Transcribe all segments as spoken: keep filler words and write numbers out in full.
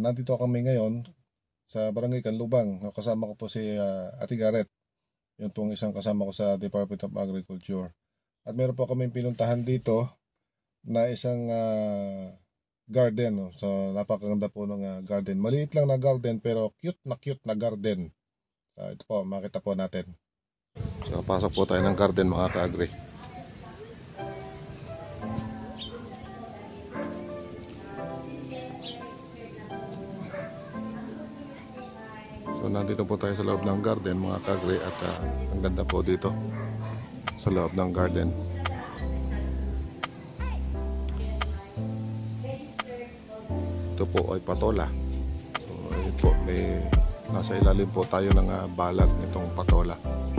nandito kami ngayon sa Barangay Canlubang. Kasama ko po si uh, Ate Garrett. Yun pong isang kasama ko sa Department of Agriculture. At meron po kami pinuntahan dito na isang uh, garden. No? So napakaganda po ng uh, garden. Maliit lang na garden pero cute na cute na garden. Uh, ito po, makita po natin. So pasok po tayo ng garden mga ka-agri. So nandito po tayo sa loob ng garden mga ka-agri at uh, ang ganda po dito sa loob ng garden. Ito po ay patola. So ito po, may nasa ilalim po tayo ng uh, balag nitong patola.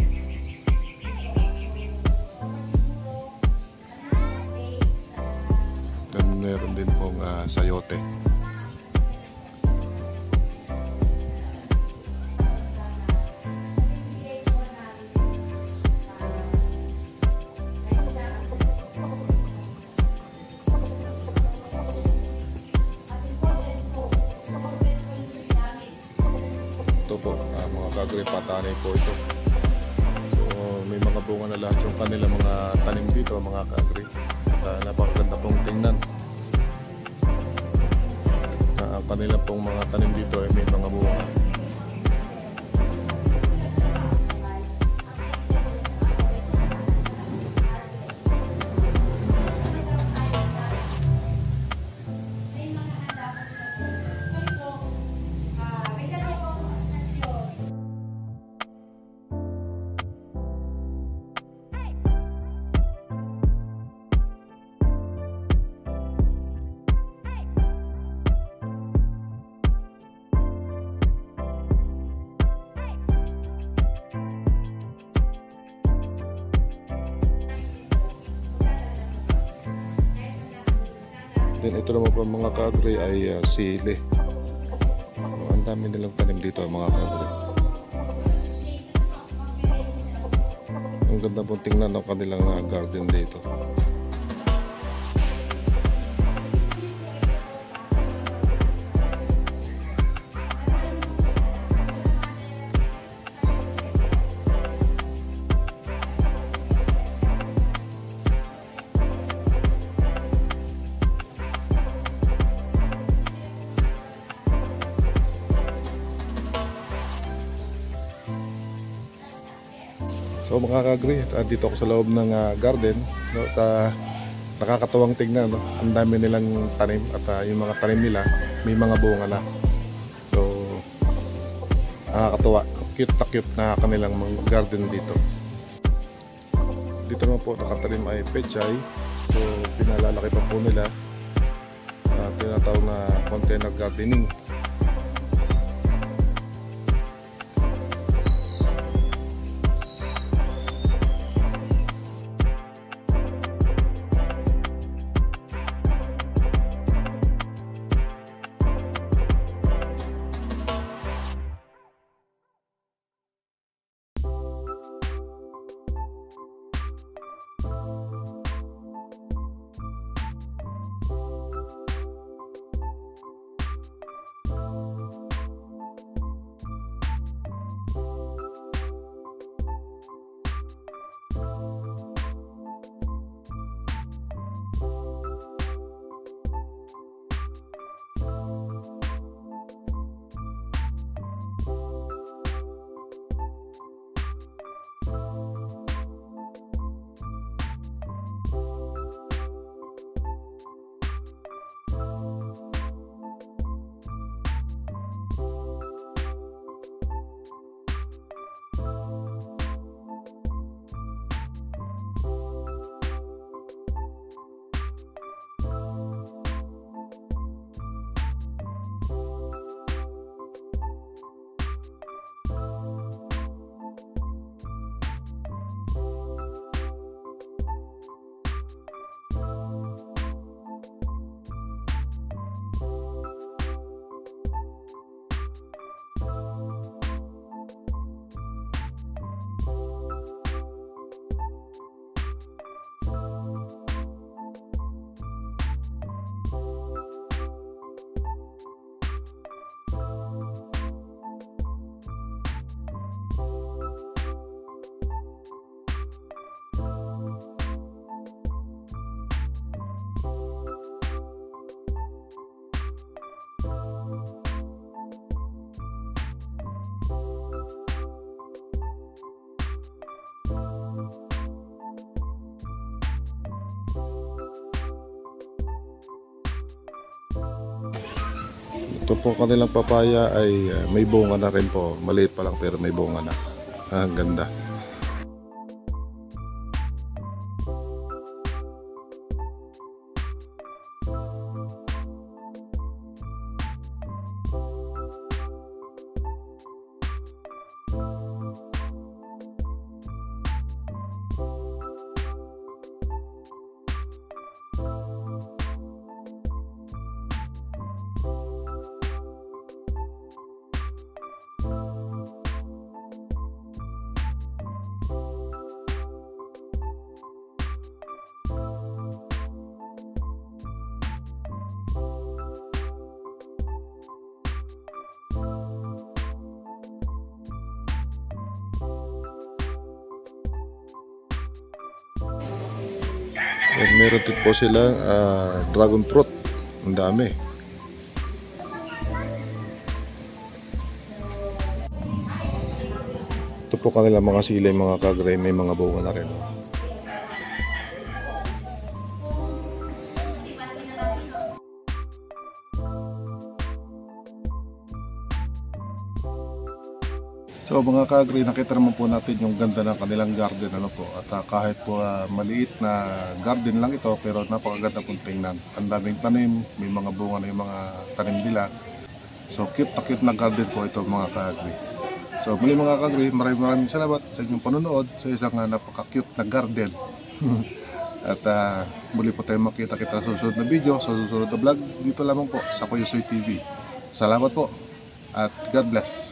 Then meron din pong uh, sayote. Ito po, uh, mga ka-agri, patanay po ito. So may mga bunga na lahat yung kanilang mga tanim dito mga ka-agri. Uh, napakaganda pong tingnan. Uh, ang kanilang pong mga tanim dito ay may mga bunga. Then ito naman po mga ka-agri ay uh, sili. So, ang dami nilang tanim dito mga ka-agri. Ang ganda pong tingnan ng kanilang uh, garden dito. So mga ka-agri, uh, dito ako sa loob ng uh, garden, no? At, uh, nakakatuwang tignan, no? Ang dami nilang tanim at uh, yung mga tanim nila may mga bunga na. So nakakatuwa, cute na cute na kanilang mga garden dito. Dito naman po nakatanim ay pechay. So pinalalaki pa po nila, uh, tinatawag na container gardening. Ito po kanilang papaya ay uh, may bunga na rin po. Maliit pa lang pero may bunga na. Ah, ang ganda. At meron din po silang uh, dragon fruit. Ang dami. Ito po kanila mga sili, mga kagray, may mga bunga na rin. So mga kagri, nakita naman po natin yung ganda ng kanilang garden, ano po. At uh, kahit po uh, maliit na garden lang ito, pero napakaganda pong tingnan. Ang daming tanim, may mga bunga na yung mga tanim nila. So cute na cute na garden po ito mga kagri. So muli mga kagri, maraming maraming salamat sa inyong panonood sa isang uh, napaka-cute na garden. At uh, muli po tayo makita-kita sa susunod na video, sa susunod na vlog, dito lamang po sa Kuya Soy T V. Salamat po at God bless.